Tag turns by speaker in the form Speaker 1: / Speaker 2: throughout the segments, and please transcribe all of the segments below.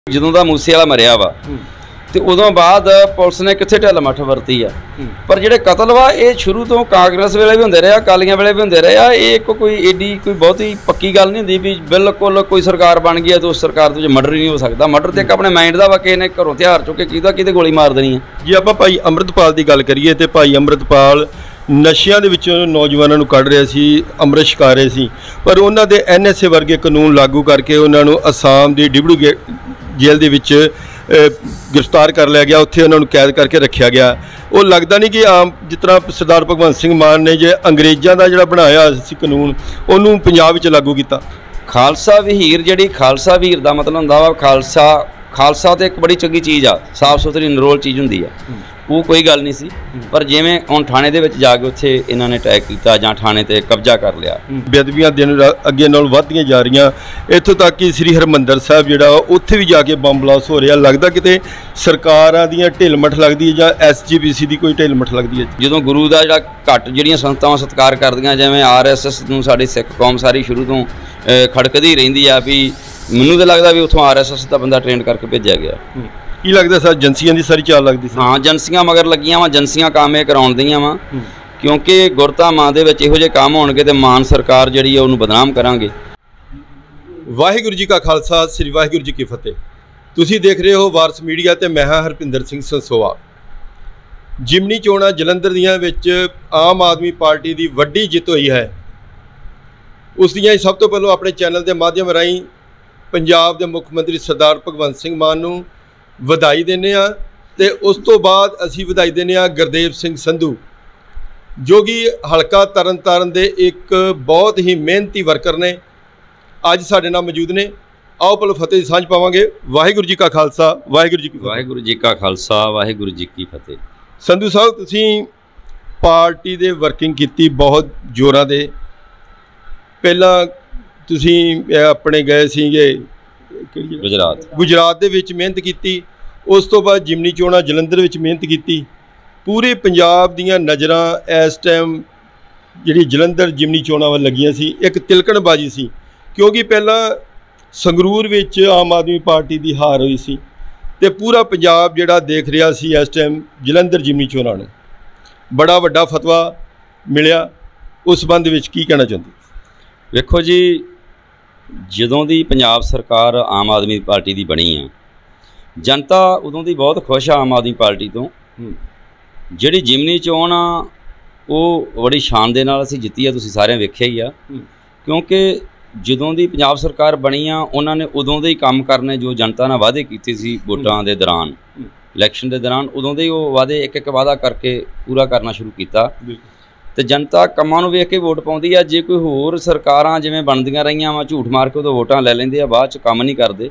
Speaker 1: ਜਦੋਂ ਦਾ ਮੂਸੇ ਵਾਲਾ ਮਰਿਆ ਵਾ ਤੇ ਉਦੋਂ ਬਾਅਦ ਪੁਲਿਸ ਨੇ ਕਿੱਥੇ ਢਿੱਲ ਮੱਠ ਵਰਤੀ ਆ। ਪਰ ਜਿਹੜੇ ਕਤਲ ਵਾ ਇਹ ਸ਼ੁਰੂ ਤੋਂ ਕਾਂਗਰਸ ਵੇਲੇ ਵੀ ਹੁੰਦੇ ਰਹੇ ਆ, ਅਕਾਲੀਆਂ ਵੇਲੇ ਵੀ ਹੁੰਦੇ ਰਹੇ ਆ। ਇਹ ਕੋਈ ਏਡੀ ਕੋਈ ਬਹੁਤੀ ਪੱਕੀ ਗੱਲ ਨਹੀਂ ਹੁੰਦੀ ਵੀ ਬਿਲਕੁਲ ਕੋਈ ਸਰਕਾਰ ਬਣ ਗਈ ਹੈ ਤਾਂ ਉਸ ਸਰਕਾਰ ਤੋਂ ਮਰਡਰ ਹੀ ਨਹੀਂ ਹੋ ਸਕਦਾ। ਮਰਡਰ ਤੇ ਇੱਕ ਆਪਣੇ ਮਾਈਂਡ ਦਾ ਵਾ, ਕਿਸੇ ਨੇ ਘਰੋਂ ਹਥਿਆਰ ਚੁੱਕ ਕੇ ਕਿਹਦੇ ਗੋਲੀ ਮਾਰ ਦੇਣੀ ਹੈ।
Speaker 2: ਜੇ ਆਪਾਂ ਭਾਈ ਅੰਮ੍ਰਿਤਪਾਲ ਦੀ ਗੱਲ ਕਰੀਏ ਤੇ ਭਾਈ ਅੰਮ੍ਰਿਤਪਾਲ ਨਸ਼ਿਆਂ ਦੇ ਵਿੱਚੋਂ ਨੌਜਵਾਨਾਂ ਨੂੰ ਕੱਢ ਰਿਹਾ ਸੀ, ਅੰਮ੍ਰਿਤ ਛਕਾ ਰਹੇ ਸੀ, ਪਰ ਉਹਨਾਂ ਦੇ NSA ਵਰਗੇ ਕਾਨੂੰਨ ਲਾਗੂ ਕਰਕੇ ਉਹਨਾਂ ਨੂੰ ਅਸਾਮ ਦੀ ਡਿਬੜੂ ਜੇਲ੍ਹ ਦੇ ਵਿੱਚ गिरफ्तार कर लिया गया, उत्थे उन्होंने कैद करके रखा गया। वो लगता नहीं कि आम जिस तरह सरदार भगवंत सिंह मान ने जो अंग्रेज़ों का जो बनाया कानून उन्होंने पंजाब च लागू किया।
Speaker 1: खालसा वहीर जी, खालसा वहीर का मतलब होंदा वा खालसा तो एक बड़ी चंगी चीज़ आ, साफ सुथरी नरोल चीज़ होंदी है, वो कोई गल नहीं सी। पर जिवें हुण थाणे दे विच जाके उत्थे इन्हां ने अटैक कीता जां थाणे ते कब्जा कर लिया।
Speaker 2: बेदबियां दिन अगे नाल वधदियां जा रहीआं, इत्थों तक कि श्री हरमंदर साहिब जिहड़ा उत्थे भी जाके बंब ब्लास्ट हो रहा। लगदा किते सरकारां दीयां ढिल मठ लगदी है जां SGPC दी कोई ढिल मठ लगदी है।
Speaker 1: जदों गुरु दा जिहड़ा घट जिहड़ियां संस्थावां सत्कार करदियां, जिवें RSS नूं साडी सिख कौम सारी शुरू तो खड़कदी रहिंदी आ भी मैनूं तो लगदा भी उत्थों RSS दा बंदा ट्रेन करके भेजिया गया।
Speaker 2: की लगता सर एजेंसियां दी सारी चाल लगदी सी?
Speaker 1: हाँ, एजेंसियां मगर लगियां वा, एजेंसियां काम ये कराउण दियां वा, क्योंकि गुरता मां दे विच इहो जे काम होणगे ते मान सरकार जिहड़ी है उहनूं बदनाम करांगे।
Speaker 2: वाहिगुरू जी का खालसा, श्री वाहिगुरू जी की फतेह। तुसीं देख रहे हो वारस मीडिया ते मैं हां हरपिंदर सिंह संसोआ। जिमनी चोणां जलंधर दियां विच आम आदमी पार्टी की वड्डी जित हुई है, उस दियां सब तो पहलों अपने चैनल के माध्यम राहीं पंजाब के मुख मंत्री सरदार भगवंत सिंह मान नूं ਵਧਾਈ ਦਿੰਦੇ ਹਾਂ ਤੇ ਉਸ ਤੋਂ ਬਾਅਦ ਅਸੀਂ ਵਧਾਈ ਦਿੰਦੇ ਹਾਂ ਗੁਰਦੇਵ ਸਿੰਘ ਸੰਧੂ ਜੋ ਕਿ ਹਲਕਾ ਤਰਨਤਾਰਨ ਦੇ ਇੱਕ ਬਹੁਤ ਹੀ ਮਿਹਨਤੀ ਵਰਕਰ ਨੇ। ਅੱਜ ਸਾਡੇ ਨਾਲ ਮੌਜੂਦ ਨੇ, ਆਓ ਪਹਿਲਾਂ ਫਤਿਹ ਦੀ ਸਾਂਝ ਪਾਵਾਂਗੇ। ਵਾਹਿਗੁਰੂ ਜੀ ਕਾ ਖਾਲਸਾ, ਵਾਹਿਗੁਰੂ ਜੀ ਕੀ ਫਤਿਹ।
Speaker 1: ਵਾਹਿਗੁਰੂ ਜੀ ਕਾ ਖਾਲਸਾ, ਵਾਹਿਗੁਰੂ ਜੀ ਕੀ ਫਤਿਹ।
Speaker 2: ਸੰਧੂ ਸਾਹਿਬ, ਤੁਸੀਂ ਪਾਰਟੀ ਦੇ ਵਰਕਿੰਗ ਕੀਤੀ ਬਹੁਤ ਜ਼ੋਰਾਂ ਦੇ। ਪਹਿਲਾਂ ਤੁਸੀਂ ਆਪਣੇ ਗਏ ਸੀਗੇ गुजरात दे विच मेहनत की, उस तो बाद जिमनी चोणां जलंधर विच मेहनत की। पूरे पंजाब दीयां नज़रां इस टाइम जिहड़ी जलंधर जिमनी चोणां वल लगियां सी, एक तिलकणबाजी सी, क्योंकि पहलां संगरूर विच आम आदमी पार्टी की हार हुई सी ते पूरा पंजाब जिहड़ा देख रहा सी इस टाइम जलंधर जिमनी चोणां नूं बड़ा वड्डा फतवा मिलिया। उस संबंध विच की कहना चाहुंदे?
Speaker 1: वेखो जी, ਜਦੋਂ ਦੀ ਪੰਜਾਬ ਸਰਕਾਰ आम आदमी पार्टी की बनी आ, जनता उदों की बहुत खुश आ आम आदमी पार्टी तो। जिहड़ी जिमनी चोण आ वो बड़ी शान दे नाल असीं जित्ती आ, तुसीं सारिआं वेखिआ ही आ। क्योंकि ਜਦੋਂ ਦੀ ਪੰਜਾਬ सरकार बनी आ उन्होंने ने उदों दे ही काम करने जो जनता नाल वादे कीते सी वोटां दे दौरान, इलैक्शन के दौरान, उदों दे वो वादे एक एक वादा करके पूरा करना शुरू किया। तो जनता कामां नूं वेख के वोट पाउंदी आ। जे कोई होर सरकारां जिवें बनदियां रहीआं वा, झूठ मार के उदों वोटां लै लैंदे आ, बाद च काम नहीं करदे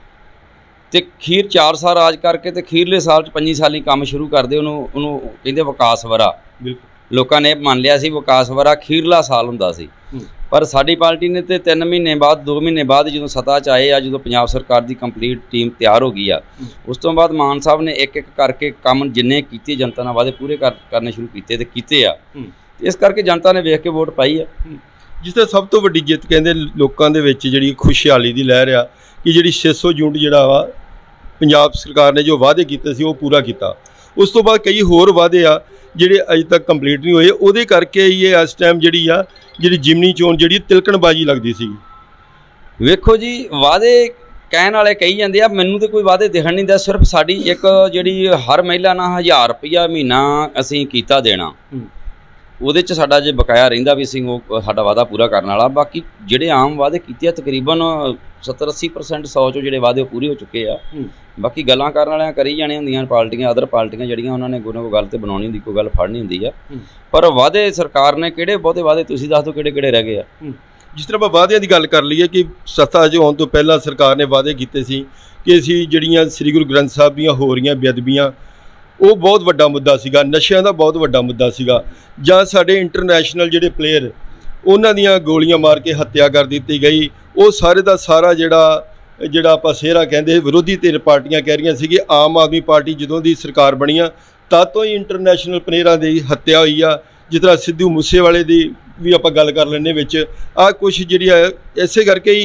Speaker 1: ते खीर 4 साल राज करके ते खीरले साल 5 साली काम शुरू करदे। उहनूं कहिंदे विकास वरा। लोकां ने मान लिया सी विकास वरा खीरला साल हुंदा सी, पर साडी पार्टी ने तो 3 महीने बाद 2 महीने बाद जो सत्ता च आए आ, जो पंजाब सरकार की कंप्लीट टीम तैयार हो गई आ, उस तो बाद मान साहब ने एक एक करके काम जिन्ने कीते जनता नाल वादे पूरे करने शुरू कीते ते कीते आ। इस करके जनता ने वेख के वोट पाई है।
Speaker 2: जिस तरह सब तो वड्डी जित कहते लोगों के विच जिहड़ी खुशहाली की लहर आ कि जिहड़ी 600 यूनिट जिहड़ा वा पंजाब सरकार ने जो वादे कीते सी वो पूरा किया। उस तो बाद कई होर वादे आ जिहड़े अजे तक कंप्लीट नहीं होए, उहदे करके ये इस टाइम जिहड़ी जिमनी चोण जिहड़ी तिलकणबाजी लगदी सी।
Speaker 1: वेखो जी, वादे कहण वाले कही जांदे आ, मैनूं तो कोई वादे दिखण नहीं दिया। सिर्फ साडी एक जिहड़ी हर महिला नाल 1000 रुपया महीना असीं कीता देना, ਉਹਦੇ 'ਚ ਸਾਡਾ ਜੇ ਬਕਾਇਆ ਰਹਿੰਦਾ ਵੀ ਸੀ ਉਹ ਸਾਡਾ ਵਾਅਦਾ ਪੂਰਾ ਕਰਨ ਵਾਲਾ। ਬਾਕੀ ਜਿਹੜੇ ਆਮ ਵਾਅਦੇ ਕੀਤੇ ਆ ਤਕਰੀਬਨ 70-80% 100 ਚੋਂ ਜਿਹੜੇ ਵਾਅਦੇ ਉਹ ਪੂਰੇ ਹੋ ਚੁੱਕੇ ਆ। ਬਾਕੀ ਗੱਲਾਂ ਕਰਨ ਵਾਲਿਆਂ ਕਰੀ ਜਾਣੇ ਹੁੰਦੀਆਂ ਪਾਰਟੀਆਂ, ਅਦਰ ਪਾਰਟੀਆਂ ਜਿਹੜੀਆਂ ਉਹਨਾਂ ਨੇ ਕੋਈ ਨਾ ਕੋਈ ਗੱਲ ਤੇ ਬਣਾਉਣੀ ਹੁੰਦੀ, ਕੋਈ ਗੱਲ ਫੜਨੀ ਹੁੰਦੀ ਆ। ਪਰ ਵਾਅਦੇ ਸਰਕਾਰ ਨੇ ਕਿਹੜੇ ਬਹੁਤੇ ਵਾਅਦੇ ਤੁਸੀਂ ਦੱਸ ਦਿਓ ਕਿਹੜੇ ਕਿਹੜੇ ਰਹਿ ਗਏ ਆ।
Speaker 2: ਜਿਸ ਤਰ੍ਹਾਂ ਆਪਾਂ ਵਾਅਦਿਆਂ ਦੀ ਗੱਲ ਕਰ ਲਈਏ ਕਿ ਸੱਤਾ 'ਚ ਆਉਣ ਤੋਂ ਪਹਿਲਾਂ ਸਰਕਾਰ ਨੇ ਵਾਅਦੇ ਕੀਤੇ ਸੀ ਕਿ ਅਸੀਂ ਜਿਹੜੀਆਂ ਸ੍ਰੀ ਗੁਰੂ ਗ੍ਰੰਥ ਸਾਹਿਬ ਦੀਆਂ ਹੋ ਰਹੀਆਂ ਬੇਅਦਬੀਆਂ वो बहुत वड्डा मुद्दा सीगा, नशियां दा बहुत वड्डा मुद्दा सीगा, जां साडे इंटरनैशनल जिहड़े प्लेयर उन्हां दीयां गोलियां मार के हत्या कर दी गई। वो सारे दा सारा जिहड़ा आपां सेहरा कहंदे विरोधी धिर पार्टियां कह रहीआं सी कि आम आदमी पार्टी जदों दी सरकार बनी आ तद तो ही इंटरनैशनल प्लेयरां दी हत्या हुई आ। जिस तरह सिद्धू मूसेवाले दी भी आपां गल कर लैंदे विच आ कुछ जिहड़ी इसे करके ही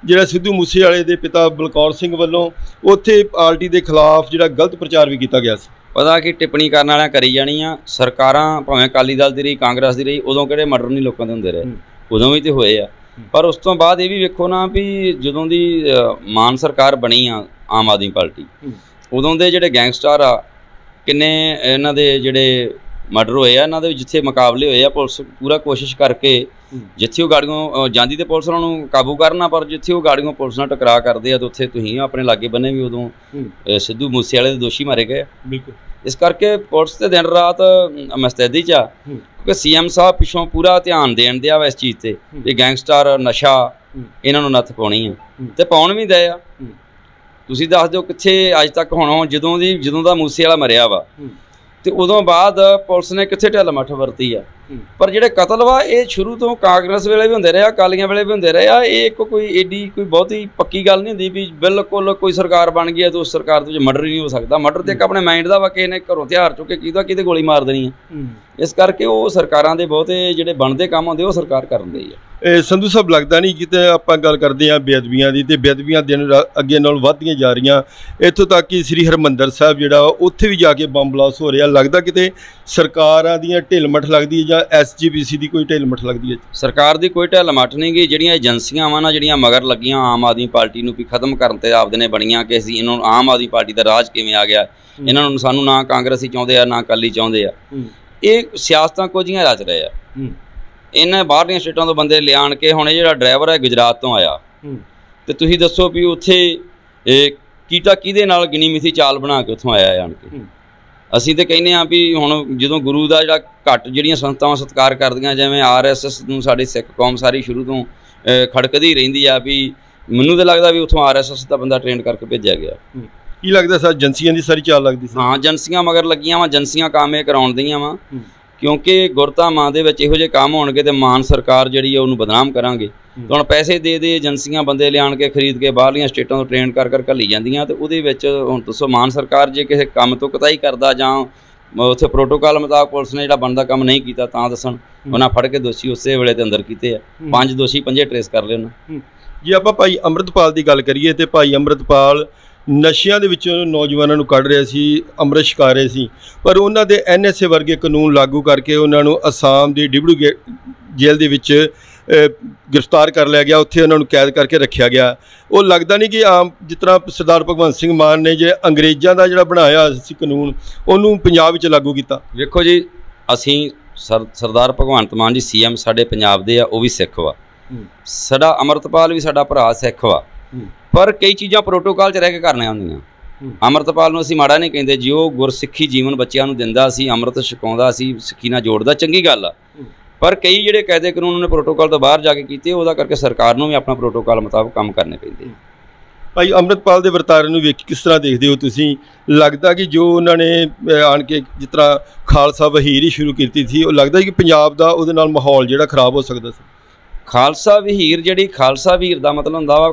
Speaker 2: ਜਿਹੜਾ ਸਿੱਧੂ ਮੂਸੇਵਾਲੇ ਦੇ ਪਿਤਾ ਬਲਕੌਰ ਸਿੰਘ ਵੱਲੋਂ ਉੱਥੇ ਪਾਰਟੀ ਦੇ ਖਿਲਾਫ ਜਿਹੜਾ ਗਲਤ ਪ੍ਰਚਾਰ ਵੀ ਕੀਤਾ ਗਿਆ ਸੀ।
Speaker 1: पता कि टिप्पणी करने वाले करी जानी आ सरकारां भावें अकाली दल दी रही कांग्रेस दी रही उदों किहड़े मर्डर नहीं लोगों दे हुंदे रहे उदों भी तो होए आ पर उस तो बाद ये भी वेखो ना भी जदों दी मान सरकार बनी आ आम आदमी पार्टी उदों दे जिहड़े गैंगस्टर आ किन्ने इन्हां दे जिहड़े मर्डर होए आ इन्हां दे जिथे मुकाबले होए आ पुलिस पूरा कोशिश करके जिथे गाड़ियों जाती तो पुलिस उन्होंने काबू करना पर जिथे गाड़ियों पुलिस नाल टकरा करते हैं तो उत्थे तुसीं अपने लागे बने भी उदों सिद्धू मूसेवाले दे दोषी मारे गए। बिल्कुल इस करके पुलिस तो दिन रात मुस्तैदी च आ क्योंकि CM साहब पिछों पूरा ध्यान देन दिया वा इस चीज़ से भी गैंगस्टर नशा इन्हों नत्थ पाउणी है तो पाउण भी दे आ। तुसीं दस दिओ कित्थे अज तक हुण जदों दा मूसेवाला मरिया वा तो उदों बाद पुलिस ने कित्थे ढिल मठ वरती है पर जिहड़े कतल वा ये शुरू तो कांग्रेस वेले भी हुंदे रहे अकालियां वेले भी हुंदे रहे ये एक कोई एडी कोई बहुती पक्की गल नहीं हुंदी भी बिल्कुल कोई सरकार बन गई है तो उस सरकार तो मर्डर ही नहीं हो सकता। मर्डर तो एक अपने माइंड का वा किसी ने घरों हथियार चुके किहदा गोली मार देनी है इस करके वो सरकारां दे बहुते जिहड़े बनदे काम हुंदे वो सरकार करन दई है।
Speaker 2: संधू साहब लगता नहीं किते आपां गल करदे आ बेअदबियां दी ते बेअदबियां दिन अगे नाल वधदियां जा रहीआं इत्थों तक कि श्री हरमंदर साहब जिहड़ा उत्थे भी जाके बंब ब्लास्ट हो रहा लगदा किते सरकारां दियां ढिल मठ लगदी है जां SGPC दी कोई ढिल मठ लगदी है? सरकार दी कोई ढिल मठ नहीं गी जिहड़ियां एजेंसियां वा ना जिहड़ियां मगर लगियां आम आदमी पार्टी नूं भी खत्म करन ते आपदे ने बणियां कि असीं इन्हां नूं आम आदमी पार्टी दा राज किवें आ गया इन्हां नूं सानूं ना कांग्रेसी चाहुंदे आ ना अकाली चाहुंदे आ ये सियासतां कुछ जिहियां रच रहे आ। इन्हें बाहरलियां स्टेटां तो बंदे लियाण के हुण जिहड़ा ड्राइवर है गुजरात तो आया तो तुसीं दसो भी उत्थे कीटा किहदे नाल गिणी मिथी चाल बना के उत्थों आया आण के असीं तो कहने भी हुण जदों गुरु का जिहड़ा घट जिहड़ियां संस्थावां सत्कार करदियां जिवें RSS नूं साडी सिख कौम सारी शुरू तो खड़कदी रहिंदी आ भी मैनूं तो लगदा भी उत्थों RSS का बंदा ट्रेन करके भेजिया गया। की लगदा सर एजेंसियां दी सारी चाल लगदी सी?
Speaker 1: हाँ एजेंसियां मगर लगियां वा एजेंसियां काम ये कराउण दियां वा क्योंकि गुरधामां दे विच इहो जे काम होणगे तो मान सरकार जिहड़ी है उहनूं बदनाम करांगे तो हुण पैसे दे एजेंसियां बंदे लियाण के खरीद के बाहरलियां स्टेटां तो ट्रेन कर घल्ली जांदियां तो उहदे विच हुण दसो मान सरकार जे किसी काम तो कताई करदा जां उत्थे प्रोटोकॉल मुताबक पुलिस ने जिहड़ा बनदा काम नहीं कीता तां दस्सण उन्हां फड़ के दोषी उसे वेले ते अंदर कीते आ 5 दोषी 5 ट्रेस कर लए उन्हां।
Speaker 2: जे आपां भाई अमृतपाल की गल करिए तो भाई अमृतपाल नशिਆਂ ਦੇ ਵਿੱਚੋਂ ਨੌਜਵਾਨਾਂ ਨੂੰ ਕੱਢ ਰਿਹਾ ਸੀ ਅੰਮ੍ਰਿਤ ਛਕਾ ਰਹੇ ਸੀ ਪਰ ਉਹਨਾਂ ਦੇ NSA ਵਰਗੇ ਕਾਨੂੰਨ ਲਾਗੂ ਕਰਕੇ ਉਹਨਾਂ ਨੂੰ ਅਸਾਮ ਦੀ ਡਿਬੜੂ ਜੇਲ੍ਹ ਦੇ ਵਿੱਚ गिरफ्तार कर लिया गया उत्थे उन्होंने कैद करके रखा गया। वो लगता नहीं कि आम जिस तरह सरदार भगवंत सिंह मान ने जो अंग्रेज़ों का जो बनाया कानून उन्होंने पंजाब में लागू किया।
Speaker 1: देखो जी असी सरदार भगवंत मान जी CM साडे पंजाब दे आ वो भी सिख वा साडा अमृतपाल भी साडा भरा सिख वा पर कई चीज़ां प्रोटोकॉल च रह के करने आउंदियां। अमृतपाल नूं असीं माड़ा नहीं कहिंदे जी वो गुरसिੱਖੀ जीवन बच्चों नूं दिंदा सी अमृत छकाउंदा सी सिੱਖੀ नाल जोड़दा चंगी गल आ पर कई जिहड़े कायदे कानून ने प्रोटोकॉल तो बाहर जाके कीते उहदा करके सरकार नूं भी अपना प्रोटोकॉल मुताबिक काम करने पैंदे।
Speaker 2: भाई अमृतपाल के वरतारे नूं वेख किस तरह देखते हो तुसीं? लगता कि जो उन्होंने आन के जिस तरह खालसा वहीर ही शुरू की थी वो लगता कि पंजाब का उहदे नाल माहौल जिहड़ा खराब हो सकता सी।
Speaker 1: खालसा वहीर जिहड़ी खालसा वहीर का मतलब हुंदा वा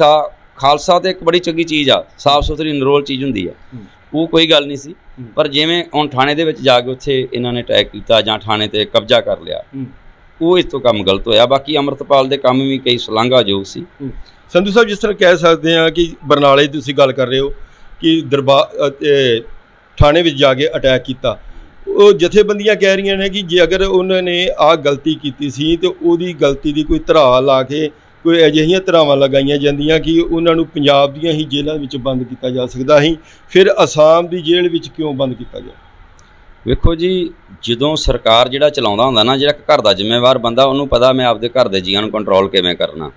Speaker 1: खालसा तो एक बड़ी चंगी चीज़ आ साफ सुथरी नरोल चीज़ हुंदी आ वो कोई गल नहीं सी पर जिवें हुण थाणे दे विच जाके उत्थे इन्हां ने अटैक कीता जां थाणे ते कब्जा कर लिया वो इस तो काम गलत होया। बाकी अमृतपाल दे काम भी कई शलाघायोग सी।
Speaker 2: संधू साहब जिस तरह कह सकते हैं कि बरनाले तुसीं गल कर रहे हो कि दरबार थाणे विच जाके अटैक किया वो जथेबंदियां कह रही ने कि जे अगर उन्होंने आ गलती की सी तो उहदी गलती की कोई धरा ला के कोई अजिहियां धरावां लगाईयां जांदियां कि उन्होंने पंजाब दीयां ही जेलों में बंद किया जा सकता ही फिर आसाम की जेल में क्यों बंद किया गया?
Speaker 1: वेखो जी जदों सरकार जिहड़ा चलाउंदा हुंदा ना जिहड़ा घर दा जिम्मेवार बंदा उन्होंने पता मैं आपदे घर दे जीआं नूं कंट्रोल किवें करना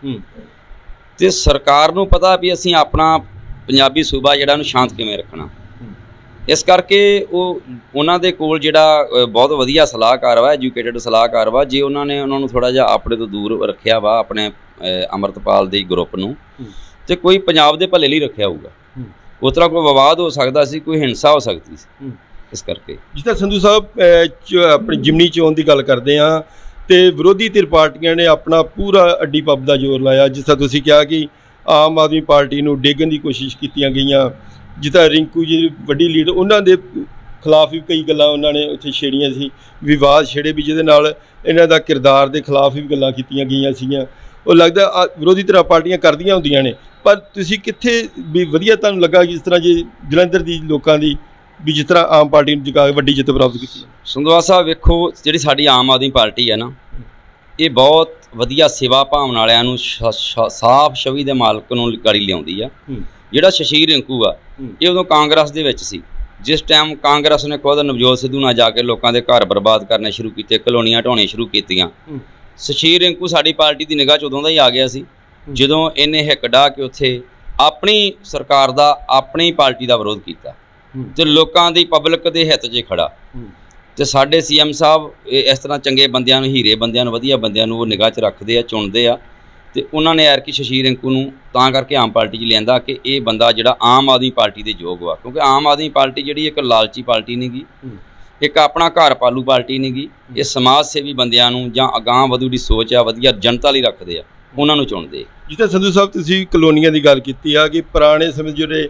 Speaker 1: ते सरकार नूं पता भी असीं अपना पंजाबी सूबा जिहड़ा नूं शांत किवें रखना। इस करके उन्हां दे कोल जिहड़ा बहुत वधिया सलाहकार वा एजुकेटेड सलाहकार वा जे उन्होंने उन्होंने थोड़ा जिहा अपने तो दूर रखिया वा अपने अमृतपाल दे ग्रुप नूं ते कोई पंजाब दे भले लई रखिया होऊगा उस तरह कोई विवाद हो सकता सी कोई हिंसा हो सकती सी। इस करके
Speaker 2: जिस तरह संधू साहब अपनी जिमनी चोन की गल करते हैं तो विरोधी धिर पार्टियां ने अपना पूरा अड्डी पब का जोर लाया जिस तरह तुसीं कहा कि आम आदमी पार्टी नूं डेगन की कोशिश कीतियां गईयां जिस तरह रिंकू जी वड्डी लीडर उन्होंने खिलाफ भी कई गल्लां उन्होंने उत्थे छेड़ियां सी विवाद छेड़े भी जिहदे नाल इन्हां दा किरदार के खिलाफ भी गल्लां कीतियां गईयां सीगीयां ਉਹ ਲੱਗਦਾ ਵਿਰੋਧੀ ਧਿਰਾਂ ਪਾਰਟੀਆਂ ਕਰਦੀਆਂ ਹੁੰਦੀਆਂ ਨੇ, ਪਰ ਤੁਸੀਂ ਕਿੱਥੇ ਵੀ ਵਧੀਆ ਤੁਹਾਨੂੰ ਲੱਗਾ ਜਿਸ ਤਰ੍ਹਾਂ ਜੇ ਜਲੰਧਰ ਦੀ ਲੋਕਾਂ ਦੀ ਵੀ ਜਿਸ ਤਰ੍ਹਾਂ ਆਮ ਪਾਰਟੀ ਨੂੰ ਜਿਕਾ ਵੱਡੀ ਜਿੱਤ ਪ੍ਰਾਪਤ ਕੀਤੀ?
Speaker 1: ਸੰਧਵਾ ਸਾਹਿਬ ਵੇਖੋ, ਜਿਹੜੀ ਸਾਡੀ ਆਮ ਆਦਮੀ ਪਾਰਟੀ ਹੈ ਨਾ, ਇਹ ਬਹੁਤ ਵਧੀਆ ਸੇਵਾ ਭਾਵਨਾ ਵਾਲਿਆਂ ਨੂੰ ਸਾਫ਼ ਛਵੀ ਦੇ ਮਾਲਕ ਨੂੰ ਗਾੜੀ ਲਿਆਉਂਦੀ ਆ। ਜਿਹੜਾ ਸ਼ਸ਼ੀਰ ਰਿੰਕੂ ਆ, ਇਹ ਉਦੋਂ ਕਾਂਗਰਸ ਦੇ ਵਿੱਚ ਸੀ, ਜਿਸ ਟਾਈਮ ਕਾਂਗਰਸ ਨੇ ਖੁਦ ਨਵਜੋਤ ਸਿੱਧੂ ਨਾਲ ਜਾ ਕੇ ਲੋਕਾਂ ਦੇ ਘਰ ਬਰਬਾਦ ਕਰਨੇ ਸ਼ੁਰੂ ਕੀਤੇ, ਕਲੋਨੀਆਂ ਢਾਉਣੀਆਂ ਸ਼ੁਰੂ ਕੀਤੀਆਂ। ਸ਼ਸ਼ੀਰ ਰਿੰਕੂ ਸਾਡੀ ਪਾਰਟੀ ਦੀ ਨਿਗਾਹ 'ਚ ਉਦੋਂ ਦਾ ਹੀ ਆ ਗਿਆ ਸੀ, ਜਦੋਂ ਇਹਨੇ ਹਿੱਕ ਢਾਹ ਕੇ ਉੱਥੇ ਆਪਣੀ ਸਰਕਾਰ ਦਾ, ਆਪਣੀ ਪਾਰਟੀ ਦਾ ਵਿਰੋਧ ਕੀਤਾ ਤੇ ਲੋਕਾਂ ਦੀ ਪਬਲਿਕ ਦੇ ਹਿੱਤ 'ਚ ਖੜਾ। ਤੇ ਸਾਡੇ ਸੀਐਮ ਸਾਹਿਬ ਇਸ ਤਰ੍ਹਾਂ ਚੰਗੇ ਬੰਦਿਆਂ ਨੂੰ, ਹੀਰੇ ਬੰਦਿਆਂ ਨੂੰ, ਵਧੀਆ ਬੰਦਿਆਂ ਨੂੰ ਉਹ ਨਿਗਾਹ 'ਚ ਰੱਖਦੇ ਆ, ਚੁਣਦੇ ਆ। ਤੇ ਉਹਨਾਂ ਨੇ ਐਰਕੀ ਸ਼ਸ਼ੀਰ ਰਿੰਕੂ ਨੂੰ ਤਾਂ ਕਰਕੇ ਆਮ ਪਾਰਟੀ 'ਚ ਲਿਆਂਦਾ ਕਿ ਇਹ ਬੰਦਾ ਜਿਹੜਾ ਆਮ ਆਦਮੀ ਪਾਰਟੀ ਦੇ ਯੋਗ ਵਾ, ਕਿਉਂਕਿ ਆਮ ਆਦਮੀ ਪਾਰਟੀ ਜਿਹੜੀ ਇੱਕ ਲਾਲਚੀ ਪਾਰਟੀ ਨਹੀਂ ਗੀ, ਇੱਕ ਆਪਣਾ ਘਰ ਪਾਲੂ ਪਾਰਟੀ ਨਹੀਂ ਗੀ। ਇਹ ਸਮਾਜ ਸੇਵੀ ਬੰਦਿਆਂ ਨੂੰ ਜਾਂ ਅਗਾਂਹ ਵਧੂ ਦੀ ਸੋਚ ਆ, ਵਧੀਆ ਜਨਤਾ ਲਈ ਰੱਖਦੇ ਆ, ਉਹਨਾਂ ਨੂੰ ਚੁਣਦੇ।
Speaker 2: ਜਿੱਦਾਂ ਸੰਧੂ ਸਾਹਿਬ ਤੁਸੀਂ ਕਲੋਨੀਆਂ ਦੀ ਗੱਲ ਕੀਤੀ ਆ ਕਿ ਪੁਰਾਣੇ ਸਮੇਂ ਜਿਹੜੇ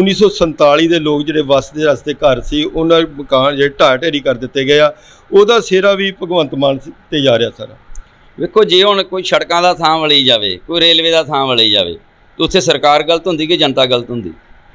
Speaker 2: 1947 ਦੇ ਲੋਕ ਜਿਹੜੇ ਵਸਦੇ ਰਸਤੇ ਘਰ ਸੀ, ਉਹਨਾਂ ਮਕਾਨ ਜਿਹੜੇ ਢਾਹ ਢੇਰੀ ਕਰ ਦਿੱਤੇ ਗਏ ਆ, ਉਹਦਾ ਸਿਹਰਾ ਵੀ ਭਗਵੰਤ ਮਾਨ ਤੇ ਜਾ ਰਿਹਾ ਸਾਰਾ।
Speaker 1: ਵੇਖੋ, ਜੇ ਹੁਣ ਕੋਈ ਸੜਕਾਂ ਦਾ ਥਾਂ ਵਲੀ ਜਾਵੇ, ਕੋਈ ਰੇਲਵੇ ਦਾ ਥਾਂ ਵਲੀ ਜਾਵੇ, ਤਾਂ ਉੱਥੇ ਸਰਕਾਰ ਗਲਤ ਹੁੰਦੀ ਕਿ ਜਨਤਾ ਗਲਤ ਹੁੰਦੀ?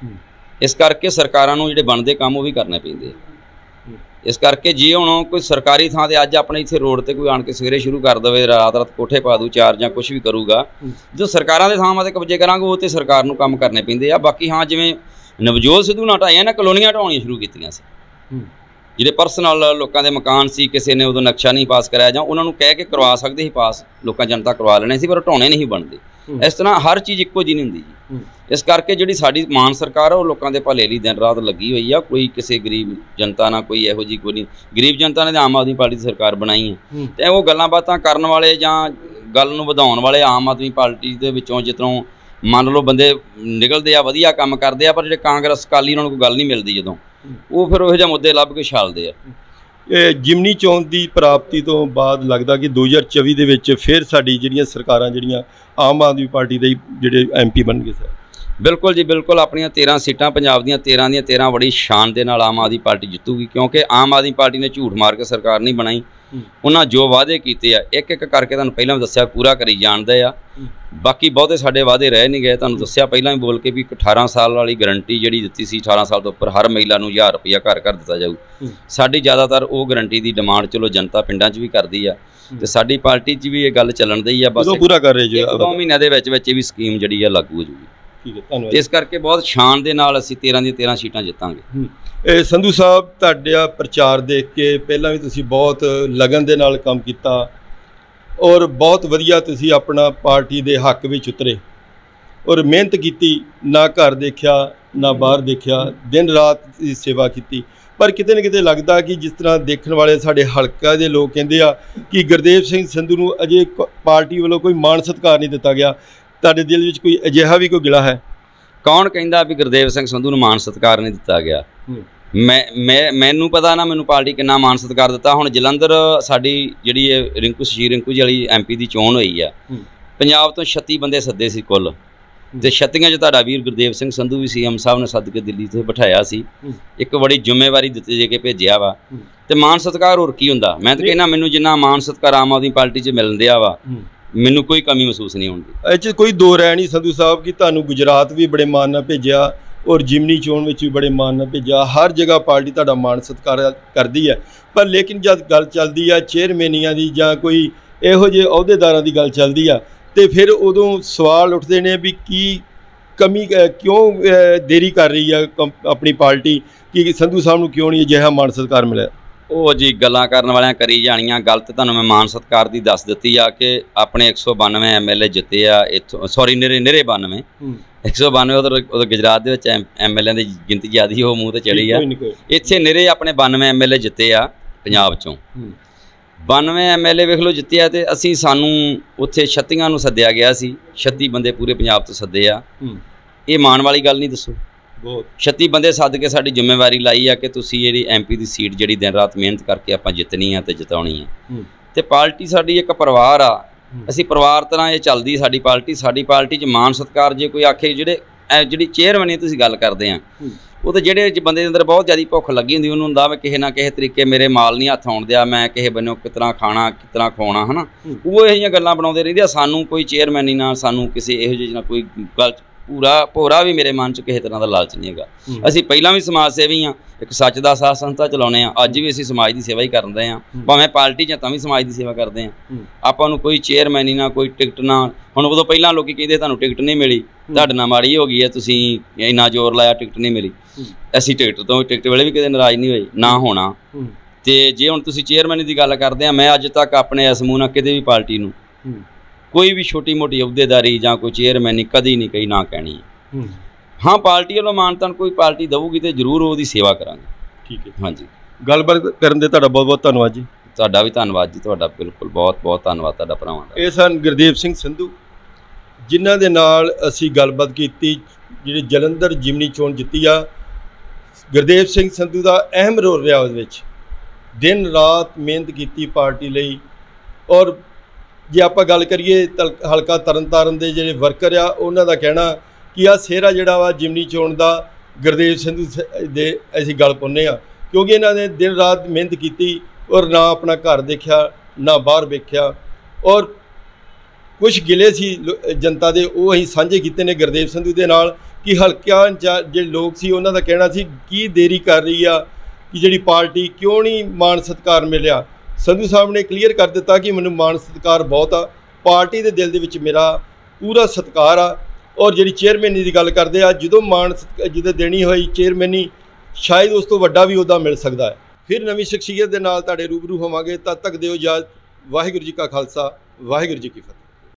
Speaker 1: ਇਸ ਕਰਕੇ ਸਰਕਾਰਾਂ ਨੂੰ ਜਿਹੜੇ ਬਣਦੇ ਕੰਮ ਉਹ ਵੀ ਕਰਨੇ ਪੈਂਦੇ ਆ। ਇਸ ਕਰਕੇ ਜੇ ਹੁਣ ਕੋਈ ਸਰਕਾਰੀ ਥਾਂ 'ਤੇ ਅੱਜ ਆਪਣੇ ਇੱਥੇ ਰੋਡ 'ਤੇ ਕੋਈ ਆਣ ਕੇ ਸਵੇਰੇ ਸ਼ੁਰੂ ਕਰ ਦੇਵੇ, ਰਾਤ ਕੋਠੇ ਪਾ ਦੂ ਚਾਰ ਜਾਂ ਕੁਛ ਵੀ ਕਰੂਗਾ, ਜੋ ਸਰਕਾਰਾਂ ਦੇ ਥਾਵਾਂ 'ਤੇ ਕਬਜ਼ੇ ਕਰਾਂਗੇ ਉਹ 'ਤੇ ਸਰਕਾਰ ਨੂੰ ਕੰਮ ਕਰਨੇ ਪੈਂਦੇ ਆ। ਬਾਕੀ ਹਾਂ, ਜਿਵੇਂ ਨਵਜੋਤ ਸਿੱਧੂ ਨਾਲ ਢਾਈਆਂ ਨਾ ਕਲੋਨੀਆਂ ਢਾਉਣੀਆਂ ਸ਼ੁਰੂ ਕੀਤੀਆਂ ਸੀ, ਜਿਹੜੇ ਪਰਸਨਲ ਲੋਕਾਂ ਦੇ ਮਕਾਨ ਸੀ, ਕਿਸੇ ਨੇ ਉਦੋਂ ਨਕਸ਼ਾ ਨਹੀਂ ਪਾਸ ਕਰਾਇਆ ਜਾਂ ਉਹਨਾਂ ਨੂੰ ਕਹਿ ਕੇ ਕਰਵਾ ਸਕਦੇ ਸੀ ਪਾਸ, ਲੋਕਾਂ ਜਨਤਾ ਕਰਵਾ ਲੈਣੇ ਸੀ, ਪਰ ਢਾਉਣੇ ਨਹੀਂ ਬਣਦੇ। ਇਸ ਤਰ੍ਹਾਂ ਹਰ ਚੀਜ਼ ਇੱਕੋ ਜਿਹੀ ਨਹੀਂ ਹੁੰਦੀ ਜੀ। ਇਸ ਕਰਕੇ ਜਿਹੜੀ ਸਾਡੀ ਮਾਨ ਸਰਕਾਰ ਆ, ਉਹ ਲੋਕਾਂ ਦੇ ਭਲੇ ਲਈ ਦਿਨ ਰਾਤ ਲੱਗੀ ਹੋਈ ਆ। ਕੋਈ ਕਿਸੇ ਗਰੀਬ ਜਨਤਾ ਨਾਲ ਕੋਈ ਇਹੋ ਜਿਹੀ ਕੋਈ ਨਹੀਂ। ਗਰੀਬ ਜਨਤਾ ਨੇ ਤਾਂ ਆਮ ਆਦਮੀ ਪਾਰਟੀ ਦੀ ਸਰਕਾਰ ਬਣਾਈ ਹੈ, ਤੇ ਉਹ ਗੱਲਾਂ ਬਾਤਾਂ ਕਰਨ ਵਾਲੇ ਜਾਂ ਗੱਲ ਨੂੰ ਵਧਾਉਣ ਵਾਲੇ ਆਮ ਆਦਮੀ ਪਾਰਟੀ ਦੇ ਵਿੱਚੋਂ ਜਿੱਦੋਂ ਮੰਨ ਲਓ ਬੰਦੇ ਨਿਕਲਦੇ ਆ, ਵਧੀਆ ਕੰਮ ਕਰਦੇ ਆ, ਪਰ ਜਿਹੜੇ ਕਾਂਗਰਸ ਅਕਾਲੀ ਉਹਨਾਂ ਨੂੰ ਕੋਈ ਗੱਲ ਨਹੀਂ ਮਿਲਦੀ, ਜਦੋਂ ਉਹ ਫਿਰ ਉਹੋ ਜਿਹੇ ਮੁੱਦੇ ਲੱਭ ਕੇ ਛਾਲਦੇ ਆ।
Speaker 2: ਜਿਮਨੀ ਚੋਣ ਦੀ ਪ੍ਰਾਪਤੀ ਤੋਂ ਬਾਅਦ ਲੱਗਦਾ ਕਿ 2024 ਦੇ ਵਿੱਚ ਫਿਰ ਸਾਡੀ ਜਿਹੜੀਆਂ ਸਰਕਾਰਾਂ ਜਿਹੜੀਆਂ ਆਮ ਆਦਮੀ ਪਾਰਟੀ ਦੇ ਜਿਹੜੇ MP ਬਣਨਗੇ ਸਰ? ਬਿਲਕੁਲ
Speaker 1: ਜੀ, ਬਿਲਕੁਲ। ਆਪਣੀਆਂ 13 ਸੀਟਾਂ ਪੰਜਾਬ ਦੀਆਂ 13 ਦੀਆਂ 13 ਬੜੀ ਸ਼ਾਨ ਦੇ ਨਾਲ ਆਮ ਆਦਮੀ ਪਾਰਟੀ ਜਿੱਤੂਗੀ, ਕਿਉਂਕਿ ਆਮ ਆਦਮੀ ਪਾਰਟੀ ਨੇ ਝੂਠ ਮਾਰ ਕੇ ਸਰਕਾਰ ਨਹੀਂ ਬਣਾਈ। ਉਹਨਾਂ ਜੋ ਵਾਅਦੇ ਕੀਤੇ ਆ ਇੱਕ ਇੱਕ ਕਰਕੇ ਤੁਹਾਨੂੰ ਪਹਿਲਾਂ ਵੀ ਦੱਸਿਆ ਪੂਰਾ ਕਰੀ ਜਾਣਦੇ ਆ। ਬਾਕੀ ਬਹੁਤੇ ਸਾਡੇ ਵਾਅਦੇ ਰਹਿ ਨਹੀਂ ਗਏ। ਤੁਹਾਨੂੰ ਦੱਸਿਆ ਪਹਿਲਾਂ ਵੀ ਬੋਲ ਕੇ ਵੀ 18 ਸਾਲ ਵਾਲੀ ਗਰੰਟੀ ਜਿਹੜੀ ਦਿੱਤੀ ਸੀ, 18 ਸਾਲ ਤੋਂ ਉੱਪਰ ਹਰ ਮਹਿਲਾ ਨੂੰ 1000 ਰੁਪਇਆ ਘਰ ਘਰ ਦਿੱਤਾ ਜਾਊ। ਸਾਡੀ ਜ਼ਿਆਦਾਤਰ ਉਹ ਗਰੰਟੀ ਦੀ ਡਿਮਾਂਡ ਚਲੋ ਜਨਤਾ ਪਿੰਡਾਂ 'ਚ ਵੀ ਕਰਦੀ ਆ, ਤੇ ਸਾਡੀ ਪਾਰਟੀ 'ਚ ਵੀ ਇਹ ਗੱਲ ਚੱਲਣ ਦੀ ਆ। ਬਸ
Speaker 2: ਪੂਰਾ ਕਰ ਰਹੇ ਜੀ,
Speaker 1: 2 ਮਹੀਨਿਆਂ ਦੇ ਵਿੱਚ ਵਿੱਚ ਇਹ ਵੀ ਸਕੀਮ ਜਿਹੜੀ ਆ ਲਾਗੂ ਹੋ ਜੂਗੀ।
Speaker 2: ਠੀਕ ਹੈ, ਧੰਨਵਾਦ।
Speaker 1: ਇਸ ਕਰਕੇ ਬਹੁਤ ਸ਼ਾਨ ਦੇ ਨਾਲ ਅਸੀਂ 13 ਦੀਆਂ 13 ਸੀਟਾਂ ਜਿੱਤਾਂਗੇ।
Speaker 2: ਸੰਧੂ ਸਾਹਿਬ, ਤੁਹਾਡਾ ਪ੍ਰਚਾਰ ਦੇਖ ਕੇ ਪਹਿਲਾਂ ਵੀ ਤੁਸੀਂ ਬਹੁਤ ਲਗਨ ਦੇ ਨਾਲ ਕੰਮ ਕੀਤਾ ਔਰ ਬਹੁਤ ਵਧੀਆ ਤੁਸੀਂ ਆਪਣਾ ਪਾਰਟੀ ਦੇ ਹੱਕ ਵਿੱਚ ਉਤਰੇ ਔਰ ਮਿਹਨਤ ਕੀਤੀ, ਨਾ ਘਰ ਦੇਖਿਆ ਨਾ ਬਾਹਰ ਦੇਖਿਆ, ਦਿਨ ਰਾਤ ਦੀ ਸੇਵਾ ਕੀਤੀ। ਪਰ ਕਿਤੇ ਨਾ ਕਿਤੇ ਲੱਗਦਾ ਕਿ ਜਿਸ ਤਰ੍ਹਾਂ ਦੇਖਣ ਵਾਲੇ ਸਾਡੇ ਹਲਕਾ ਦੇ ਲੋਕ ਕਹਿੰਦੇ ਆ ਕਿ ਗੁਰਦੇਵ ਸਿੰਘ ਸੰਧੂ ਨੂੰ ਅਜੇ ਪਾਰਟੀ ਵੱਲੋਂ ਕੋਈ ਮਾਣ ਸਤਿਕਾਰ ਨਹੀਂ ਦਿੱਤਾ ਗਿਆ। ਤੁਹਾਡੇ ਦਿਲ ਵਿੱਚ ਕੋਈ ਅਜਿਹਾ ਵੀ ਕੋਈ ਗਿਲਾ ਹੈ?
Speaker 1: ਕੌਣ ਕਹਿੰਦਾ ਵੀ ਗੁਰਦੇਵ ਸਿੰਘ ਸੰਧੂ ਨੂੰ ਮਾਣ ਸਤਿਕਾਰ ਨਹੀਂ ਦਿੱਤਾ ਗਿਆ? ਮੈਨੂੰ ਪਤਾ ਨਾ ਮੈਨੂੰ ਪਾਰਟੀ ਕਿੰਨਾ ਮਾਣ ਸਤਿਕਾਰ ਦਿੱਤਾ। ਹੁਣ ਜਲੰਧਰ ਸਾਡੀ ਜਿਹੜੀ ਇਹ ਰਿੰਕੂ ਸ਼ਸ਼ੀਰ ਰਿੰਕੂ ਜੀ ਵਾਲੀ MP ਦੀ ਚੋਣ ਹੋਈ ਆ, ਪੰਜਾਬ ਤੋਂ 36 ਬੰਦੇ ਸੱਦੇ ਸੀ ਕੁੱਲ, ਤੇ 36 'ਚ ਤੁਹਾਡਾ ਵੀਰ ਗੁਰਦੇਵ ਸਿੰਘ ਸੰਧੂ ਵੀ CM ਸਾਹਿਬ ਨੇ ਸੱਦ ਕੇ ਦਿੱਲੀ ਤੇ ਬਿਠਾਇਆ ਸੀ। ਇੱਕ ਬੜੀ ਜ਼ਿੰਮੇਵਾਰੀ ਦਿੱਤੀ ਜੇ ਕੇ ਭੇਜਿਆ ਵਾ, ਤੇ ਮਾਣ ਸਤਿਕਾਰ ਹੋਰ ਕੀ ਹੁੰਦਾ? ਮੈਂ ਤਾਂ ਕਹਿੰਦਾ ਮੈਨੂੰ ਜਿੰਨਾ ਮਾਣ ਸਤਿਕਾਰ ਆਮ ਆਦਮੀ ਪਾਰਟੀ 'ਚ ਮਿਲਣ ਦਿਆ ਵਾ, ਮੈਨੂੰ ਕੋਈ ਕਮੀ ਮਹਿਸੂਸ ਨਹੀਂ ਹੁੰਦੀ।
Speaker 2: ਇਹ 'ਚ ਕੋਈ ਦੋ ਰਹਿ ਨਹੀਂ ਸੰਧੂ ਸਾਹਿਬ ਕਿ ਤੁਹਾਨੂੰ ਗੁਜਰਾਤ ਵੀ ਬੜੇ ਮਾਣ ਨਾਲ ਭੇਜਿਆ ਔਰ ਜਿਮਨੀ ਚੋਣ ਵਿੱਚ ਵੀ ਬੜੇ ਮਾਣ ਨਾਲ ਭੇਜਿਆ। ਹਰ ਜਗ੍ਹਾ ਪਾਰਟੀ ਤੁਹਾਡਾ ਮਾਣ ਸਤਿਕਾਰ ਕਰਦੀ ਹੈ, ਪਰ ਲੇਕਿਨ ਜਦ ਗੱਲ ਚੱਲਦੀ ਆ ਚੇਅਰਮੈਨੀਆਂ ਦੀ ਜਾਂ ਕੋਈ ਇਹੋ ਜਿਹੇ ਅਹੁਦੇਦਾਰਾਂ ਦੀ ਗੱਲ ਚੱਲਦੀ ਆ, ਤੇ ਫਿਰ ਉਦੋਂ ਸਵਾਲ ਉੱਠਦੇ ਨੇ ਵੀ ਕੀ ਕਮੀ ਕਿਉਂ ਦੇਰੀ ਕਰ ਰਹੀ ਆ ਆਪਣੀ ਪਾਰਟੀ, ਕਿ ਸੰਧੂ ਸਾਹਿਬ ਨੂੰ ਕਿਉਂ ਨਹੀਂ ਅਜਿਹਾ ਮਾਣ ਸਤਿਕਾਰ ਮਿਲਿਆ?
Speaker 1: ਉਹ ਜੀ ਗੱਲਾਂ ਕਰਨ ਵਾਲਿਆਂ ਕਰੀ ਜਾਣੀਆਂ। ਗੱਲ ਤਾਂ ਤੁਹਾਨੂੰ ਮੈਂ ਮਾਣ ਸਤਿਕਾਰ ਦੀ ਦੱਸ ਦਿੱਤੀ ਆ ਕਿ ਆਪਣੇ 192 MLA ਜਿੱਤੇ ਆ ਇੱਥੋਂ, ਸੌਰੀ ਨਿਰੇ 92 192 ਉਧਰ ਗੁਜਰਾਤ ਦੇ ਵਿੱਚ MLA ਦੀ ਗਿਣਤੀ ਜ਼ਿਆਦਾ ਉਹ ਮੂੰਹ ਤੇ ਚੜੀ ਆ। ਇੱਥੇ ਨਿਰੇ ਆਪਣੇ 92 MLA ਜਿੱਤੇ ਆ ਪੰਜਾਬ 'ਚੋਂ। 92 MLA ਵੇਖ ਲਓ ਜਿੱਤੇ ਆ, ਤੇ ਅਸੀਂ ਸਾਨੂੰ ਉੱਥੇ 36 ਨੂੰ ਸੱਦਿਆ ਗਿਆ ਸੀ। 36 ਬੰਦੇ ਪੂਰੇ ਪੰਜਾਬ ਤੋਂ ਸੱਦੇ ਆ। ਇਹ ਮਾਣ ਵਾਲੀ ਗੱਲ ਨਹੀਂ? ਦੱਸੋ। 36 ਬੰਦੇ ਸੱਦ ਕੇ ਸਾਡੀ ਜ਼ਿੰਮੇਵਾਰੀ ਲਾਈ ਆ ਕਿ ਤੁਸੀਂ ਜਿਹੜੀ MP ਦੀ ਸੀਟ ਜਿਹੜੀ ਦਿਨ ਰਾਤ ਮਿਹਨਤ ਕਰਕੇ ਆਪਾਂ ਜਿੱਤਣੀ ਆ ਤੇ ਜਿਤਾਉਣੀ ਆ। ਤੇ ਪਾਰਟੀ ਸਾਡੀ ਇੱਕ ਪਰਿਵਾਰ ਆ, ਅਸੀਂ ਪਰਿਵਾਰ ਤਰ੍ਹਾਂ ਇਹ ਚੱਲਦੀ ਸਾਡੀ ਪਾਰਟੀ। ਸਾਡੀ ਪਾਰਟੀ 'ਚ ਮਾਣ ਸਤਿਕਾਰ ਜੇ ਕੋਈ ਆਖੇ, ਜਿਹੜੇ ਜਿਹੜੀ ਚੇਅਰਮੈਨ ਤੁਸੀਂ ਗੱਲ ਕਰਦੇ ਆ ਉਹ ਤਾਂ ਜਿਹੜੇ ਬੰਦੇ ਦੇ ਅੰਦਰ ਬਹੁਤ ਜ਼ਿਆਦਾ ਭੁੱਖ ਲੱਗੀ ਹੁੰਦੀ ਉਹਨੂੰ ਹੁੰਦਾ ਮੈਂ ਕਿਸੇ ਨਾ ਕਿਸੇ ਤਰੀਕੇ ਮੇਰੇ ਮਾਲ ਨਹੀਂ ਹੱਥ ਆਉਣ ਦਿਆ, ਮੈਂ ਕਿਸੇ ਬੰਨੋਂ ਕਿਸ ਤਰ੍ਹਾਂ ਖਾਣਾ ਕਿਸ ਤਰ੍ਹਾਂ ਖਵਾਉਣਾ ਹੈ ਨਾ, ਉਹ ਇਹੋ ਜਿਹੀਆਂ ਗੱਲਾਂ ਬਣਾਉਂਦੇ ਰਹਿੰਦੇ ਆ। ਸਾਨੂੰ ਕੋਈ ਚੇਅਰਮੈਨੀ ਨਾਲ ਸਾਨੂੰ ਕਿਸੇ ਇਹੋ ਜਿਹੀ ਨਾਲ ਕੋਈ ਗੱਲ ਭੋਰਾ ਵੀ ਮੇਰੇ ਮਨ 'ਚ ਕਿਸੇ ਤਰ੍ਹਾਂ ਦਾ ਲਾਲਚ ਨਹੀਂ ਹੈਗਾ। ਅਸੀਂ ਪਹਿਲਾਂ ਵੀ ਸਮਾਜ ਸੇਵੀ ਹਾਂ, ਇੱਕ ਸੱਚ ਦਾ ਸਾਥ ਸੰਸਥਾ ਚਲਾਉਂਦੇ ਹਾਂ, ਅੱਜ ਵੀ ਅਸੀਂ ਸਮਾਜ ਦੀ ਸੇਵਾ ਹੀ ਕਰਦੇ ਹਾਂ, ਭਾਵੇਂ ਪਾਰਟੀ 'ਚ ਤਾਂ ਵੀ ਸਮਾਜ ਦੀ ਸੇਵਾ ਕਰਦੇ ਹਾਂ। ਆਪਾਂ ਨੂੰ ਕੋਈ ਚੇਅਰਮੈਨੀ ਨਾ ਕੋਈ ਟਿਕਟ ਨਾ, ਹੁਣ ਉਦੋਂ ਪਹਿਲਾਂ ਲੋਕੀ ਕਹਿੰਦੇ ਤੁਹਾਨੂੰ ਟਿਕਟ ਨਹੀਂ ਮਿਲੀ, ਤੁਹਾਡੇ ਨਾਲ ਮਾੜੀ ਹੋ ਗਈ ਹੈ, ਤੁਸੀਂ ਇੰਨਾ ਜ਼ੋਰ ਲਾਇਆ ਟਿਕਟ ਨਹੀਂ ਮਿਲੀ। ਅਸੀਂ ਟਿਕਟ ਵੇਲੇ ਵੀ ਕਦੇ ਨਾਰਾਜ਼ ਨਹੀਂ ਹੋਏ, ਨਾ ਹੋਣਾ। ਤੇ ਜੇ ਹੁਣ ਤੁਸੀਂ ਚੇਅਰਮੈਨੀ ਦੀ ਗੱਲ ਕਰਦੇ ਆ, ਮੈਂ ਅੱਜ ਤੱਕ ਆਪਣੇ ਇਸ ਮੂੰਹ ਨਾਲ ਕਿਤੇ ਵੀ ਪਾਰਟੀ ਨੂੰ ਕੋਈ ਵੀ ਛੋਟੀ ਮੋਟੀ ਅਹੁਦੇਦਾਰੀ ਜਾਂ ਕੋਈ ਚੇਅਰਮੈਨੀ ਕਦੀ ਨਹੀਂ ਕਹੀ, ਨਾ ਕਹਿਣੀ ਹੈ। ਹਾਂ, ਪਾਰਟੀ ਵੱਲੋਂ ਮਾਨਤਾਨ ਕੋਈ ਪਾਰਟੀ ਦੇਊਗੀ ਤੇ ਜ਼ਰੂਰ ਉਹਦੀ ਸੇਵਾ ਕਰਾਂਗੇ।
Speaker 2: ਠੀਕ ਹੈ,
Speaker 1: ਹਾਂਜੀ।
Speaker 2: ਗੱਲਬਾਤ ਕਰਨ ਦੇ ਤੁਹਾਡਾ ਬਹੁਤ ਬਹੁਤ ਧੰਨਵਾਦ ਜੀ।
Speaker 1: ਤੁਹਾਡਾ ਵੀ ਧੰਨਵਾਦ ਜੀ, ਤੁਹਾਡਾ ਬਿਲਕੁਲ ਬਹੁਤ ਬਹੁਤ ਧੰਨਵਾਦ ਤੁਹਾਡਾ ਭਰਾਵਾਂ ਦਾ।
Speaker 2: ਇਹ ਸਨ ਗੁਰਦੇਵ ਸਿੰਘ ਸੰਧੂ, ਜਿਨ੍ਹਾਂ ਦੇ ਨਾਲ ਅਸੀਂ ਗੱਲਬਾਤ ਕੀਤੀ, ਜਿਹੜੀ ਜਲੰਧਰ ਜਿਮਨੀ ਚੋਣ ਜਿੱਤੀ ਆ। ਗੁਰਦੇਵ ਸਿੰਘ ਸੰਧੂ ਦਾ ਅਹਿਮ ਰੋਲ ਰਿਹਾ ਉਹਦੇ ਵਿੱਚ, ਦਿਨ ਰਾਤ ਮਿਹਨਤ ਕੀਤੀ ਪਾਰਟੀ ਲਈ। ਔਰ ਜੇ ਆਪਾਂ ਗੱਲ ਕਰੀਏ ਹਲਕਾ ਤਰਨਤਾਰਨ ਦੇ ਜਿਹੜੇ ਵਰਕਰ ਆ, ਉਹਨਾਂ ਦਾ ਕਹਿਣਾ ਕਿ ਆਹ ਸਿਹਰਾ ਜਿਹੜਾ ਵਾ ਜਿਮਨੀ ਚੋਣ ਦਾ ਗੁਰਦੇਵ ਸੰਧੂ ਦੇ ਅਸੀਂ ਗੱਲ ਪਾਉਂਦੇ ਹਾਂ, ਕਿਉਂਕਿ ਇਹਨਾਂ ਨੇ ਦਿਨ ਰਾਤ ਮਿਹਨਤ ਕੀਤੀ ਔਰ ਨਾ ਆਪਣਾ ਘਰ ਦੇਖਿਆ ਨਾ ਬਾਹਰ ਵੇਖਿਆ। ਔਰ ਕੁਝ ਗਿਲੇ ਸੀ ਜਨਤਾ ਦੇ, ਉਹ ਅਸੀਂ ਸਾਂਝੇ ਕੀਤੇ ਨੇ ਗੁਰਦੇਵ ਸੰਧੂ ਦੇ ਨਾਲ ਕਿ ਹਲਕਿਆਂ ਜਿਹੜੇ ਲੋਕ ਸੀ ਉਹਨਾਂ ਦਾ ਕਹਿਣਾ ਸੀ ਕੀ ਦੇਰੀ ਕਰ ਰਹੀ ਆ, ਕਿ ਜਿਹੜੀ ਪਾਰਟੀ ਕਿਉਂ ਨਹੀਂ ਮਾਣ ਸਤਿਕਾਰ ਮਿਲਿਆ। ਸੰਧੂ ਸਾਹਿਬ ਨੇ ਕਲੀਅਰ ਕਰ ਦਿੱਤਾ ਕਿ ਮੈਨੂੰ ਮਾਣ ਸਤਿਕਾਰ ਬਹੁਤ ਆ, ਪਾਰਟੀ ਦੇ ਦਿਲ ਦੇ ਵਿੱਚ ਮੇਰਾ ਪੂਰਾ ਸਤਿਕਾਰ ਆ। ਔਰ ਜਿਹੜੀ ਚੇਅਰਮੈਨੀ ਦੀ ਗੱਲ ਕਰਦੇ ਆ, ਜਦੋਂ ਦੇਣੀ ਹੋਈ ਚੇਅਰਮੈਨੀ, ਸ਼ਾਇਦ ਉਸ ਤੋਂ ਵੱਡਾ ਵੀ ਉਹਦਾ ਮਿਲ ਸਕਦਾ ਹੈ। ਫਿਰ ਨਵੀਂ ਸ਼ਖਸੀਅਤ ਦੇ ਨਾਲ ਤੁਹਾਡੇ ਰੂਬਰੂ ਹੋਵਾਂਗੇ। ਤਦ ਤੱਕ ਦਿਓ ਇਜਾਜ਼ਤ। ਵਾਹਿਗੁਰੂ ਜੀ ਕਾ ਖਾਲਸਾ, ਵਾਹਿਗੁਰੂ ਜੀ ਕੀ ਫਤਿਹ।